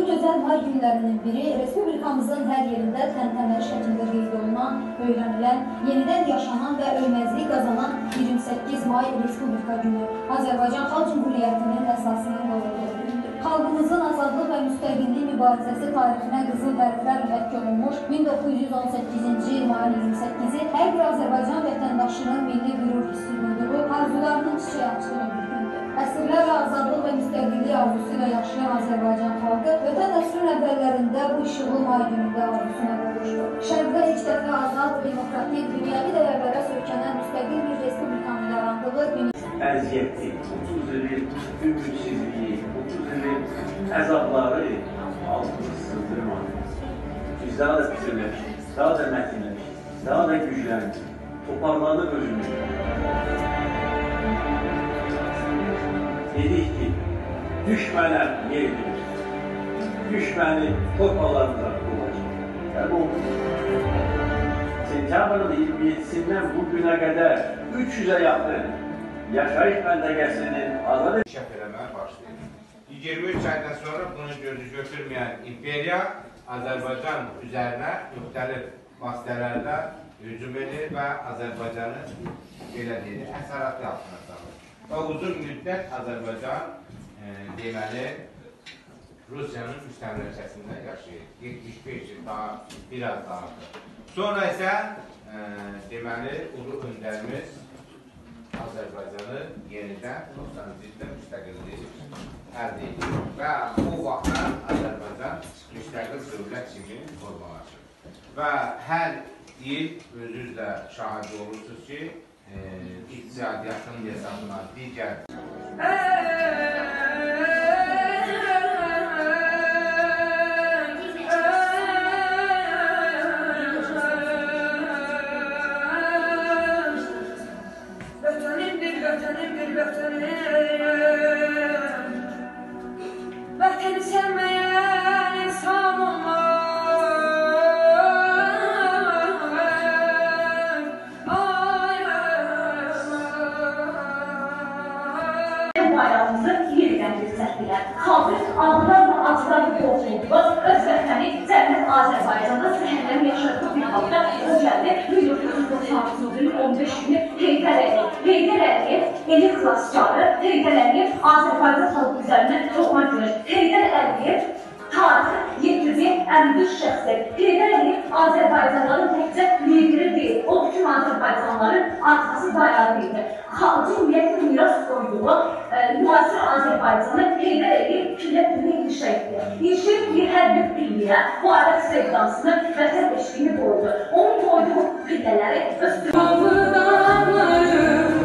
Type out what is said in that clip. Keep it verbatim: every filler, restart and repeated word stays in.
Bu gözəl may günlərinin biri Respublikamızın hər yerində təntənəli şəkildə qeyd olunan, öyrənilən, yenidən yaşanan və ölməzliyi qazanan iyirmi səkkiz may Respublika günü Azərbaycan Xalq Cümhuriyyətinin əsasını qoyulur. Xalqımızın azadlıq və müstəqillik mübarizəsi tarixinə qızıl hərflərlə həkk olunmuş min doqquz yüz on səkkizinci il mayın iyirmi səkkizi hər bir Azərbaycan vətəndaşının milli qürur hissi duyduğu, arzularının çiçək açdığı bir gündür. Əsrlərlə azadlıq və müstəqillik arzusu ilə yaşayan Azərbaycan xalqı ötən əsrin əvvəllərində bu işıqlı may günündə arzusuna qovuşdu. Şərqdə ilk dəfə azad, demokratik, dünyəvi dəyərlərə söykənən müstəqil bir respublikanın yarandığı gün əziyyəti, otuz ilin ümidsizliyi, otuz ilin əzabları altını sındırmadı. Biz daha da bitirləmişdik, daha da mətinləmişdik, daha da gücləndik, toparladıq özümüzü. Dedik ki, düşmənə yer verir, düşməni torpalarımıza olacaq. Və bu sentyabrın iyirmi yedisindən bu günə qədər üç yüzə yaxın yaşayış məntəqəsinin azad inkişaf eləməyə başlayır. iyirmi üç aydan sonra bunu gözü götürməyən imperiya Azərbaycan üzərinə müxtəlif vasitələrlə hücum edir və Azərbaycanı belə deyir, əsarəti altına salır. Və uzun müddət Azərbaycan e, deməli Rusiyanın müstəmləkəsində yaşayır. yetmiş beş il daha, biraz daha. Sonra isə e, deməli ulu öndərimiz Azərbaycanı yenidən doxsanıncı ildə müstəqilliyi əldə edir və o vaxtdan Azərbaycan müstəqil dövlət kimi formalaşır. Və hər il özünüzlə şahidi olursunuz ki, e, iqtisadiyyatın hesabına digər Vətəni sevməyən insan olmaz. Bayrağımızı yenidən yüksəltdilər. Xalqı ağlarla acılarla yolculuğumuz öz vətəni cənnət Azərbaycanda səhərlərin yaşadığı bir halda o gəldi. min doqquz yüz doxsan doqquzuncu ilin on beş günü Heydər Əliyev. Heydər Əliyev eli xilaskarı, Heydər Əliyev Azərbaycan xalqı üzərinə toxma görür. Heydər Əliyev tarixi yetirdiyi ən büyük şəxsdir. Heydər Əliyev Azərbaycanların təkcə lideri deyil, o bütün Azərbaycanların arkası dayağı deyildir. Cümhuriyyətin miras qoyduğu müasir Azərbaycanı Heydər Əliyev küllətini inşa etdi. İnşa etdiyi hər bir pilliyə bu ədəb sevdasını, vətən eşqini qoydu. Onun qoyduğu pillələri öz